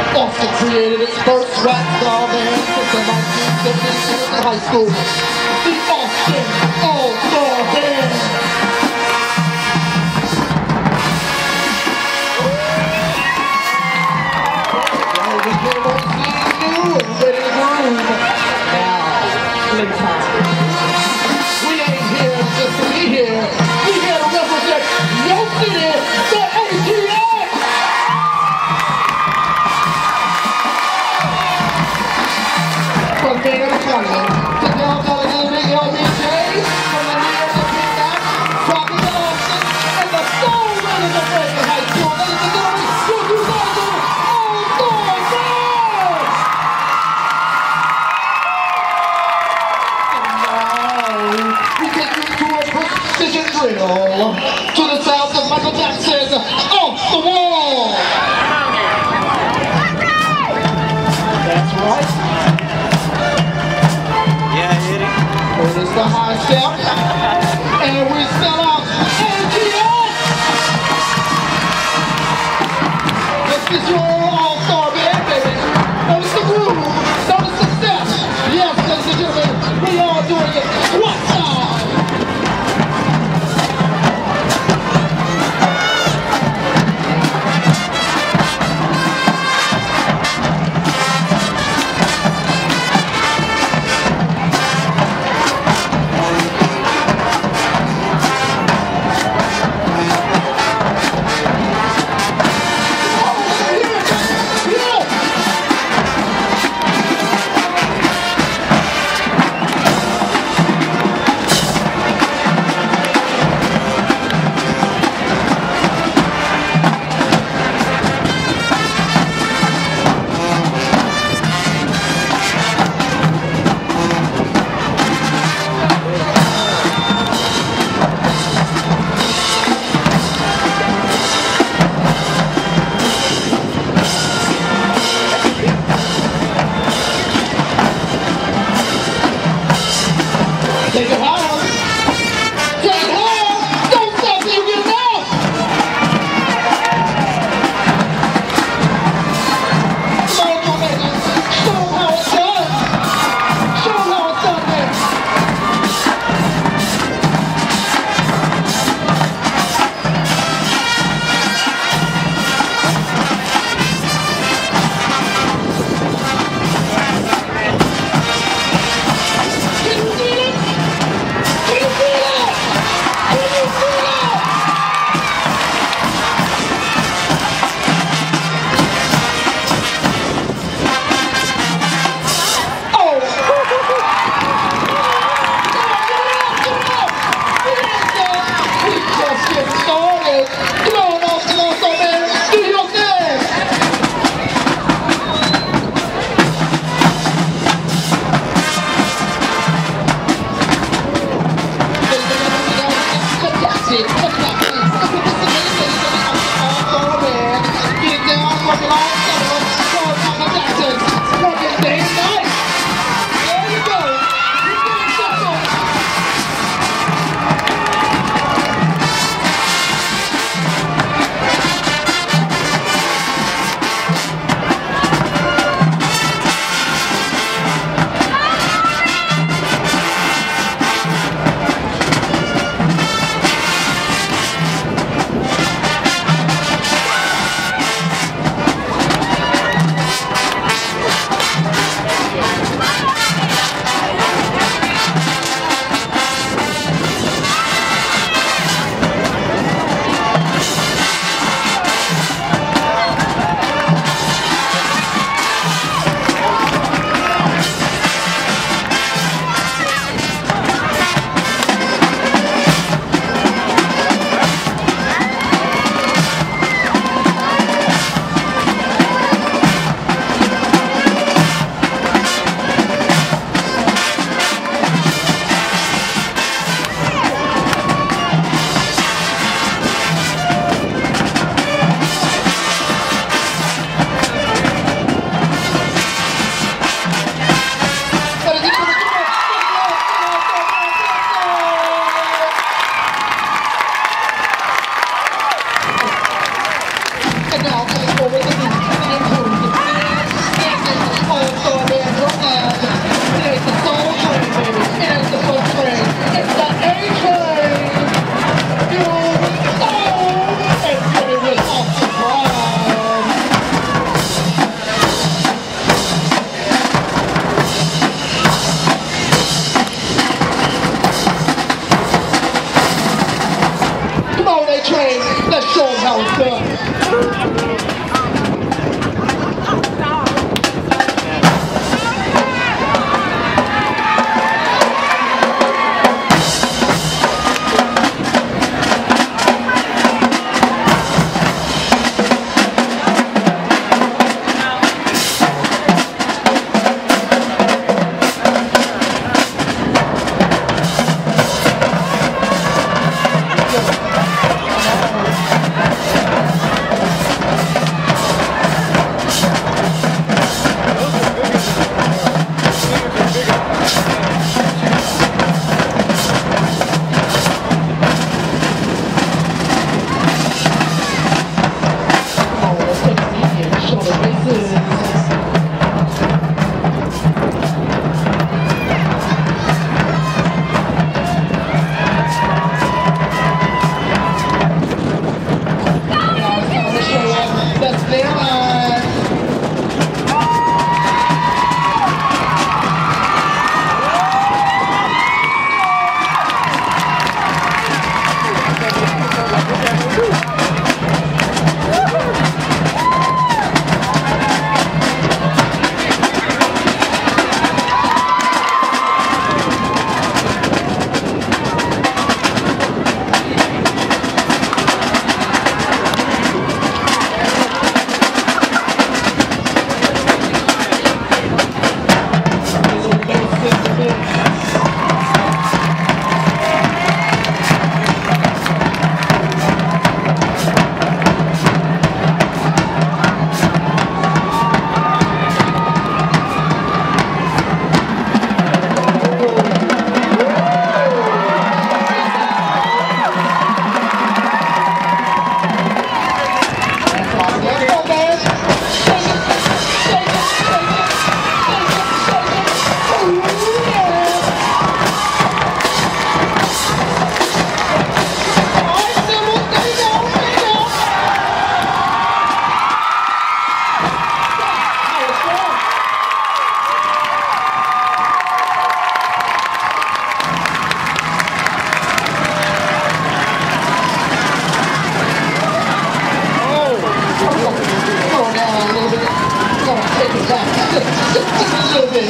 Austin created its first rap star band since the 1950s in high school. The Austin All-Star Band. Ladies and gentlemen, seeing you and ready to groove. Now, listen. We ain't here just to be here. We here to represent your city, the ATL. From Mayor to County, to downtown and Big LBJ, from the Mayor to Big Mac, Rocky to Austin, and the soul winners of Franklin High School. Ladies and gentlemen, your 2000 All-Star Band! And now, we take you to a precision drill, to the sounds of Michael Jackson's Off the Wall! That's right. It is the high step, and we spell out ATL. This is your all-star band, baby. Notice the groove, notice the steps. Yes, ladies and gentlemen, we are doing it squat style.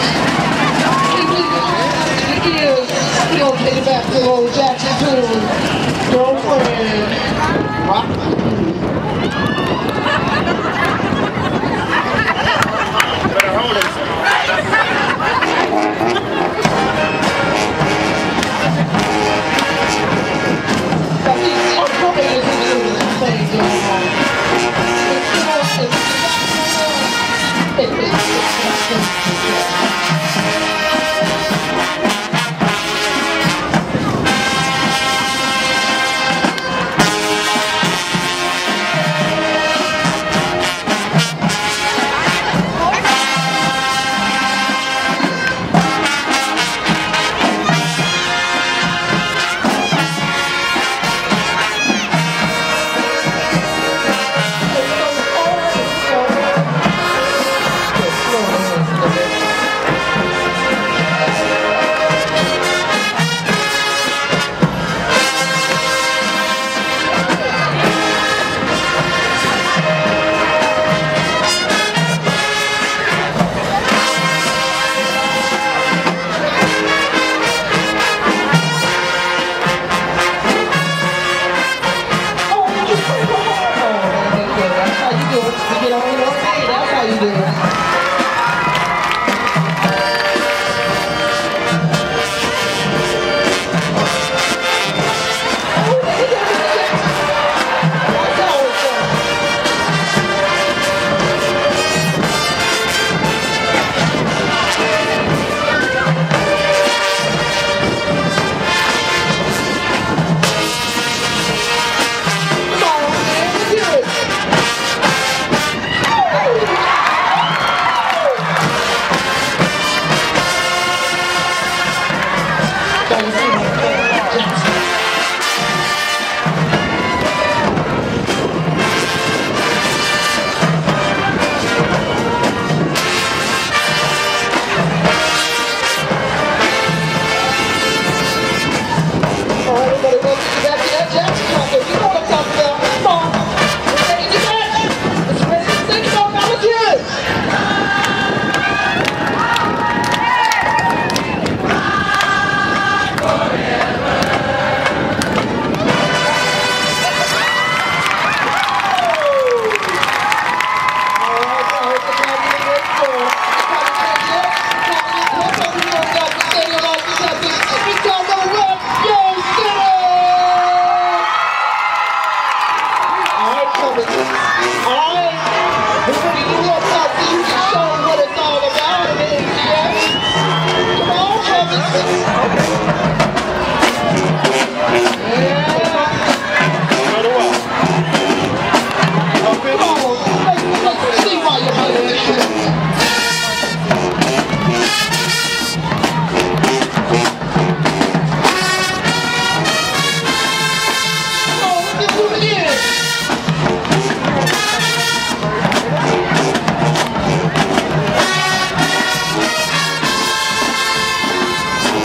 We'll take it back to the old Jackson tune. Girlfriend. Rock. Better hold it.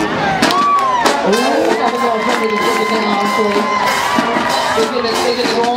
We're gonna take it all